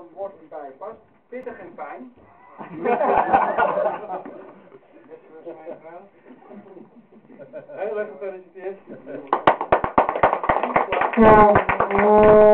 een woord bij past. Pittig en fijn. Heel erg gefeliciteerd.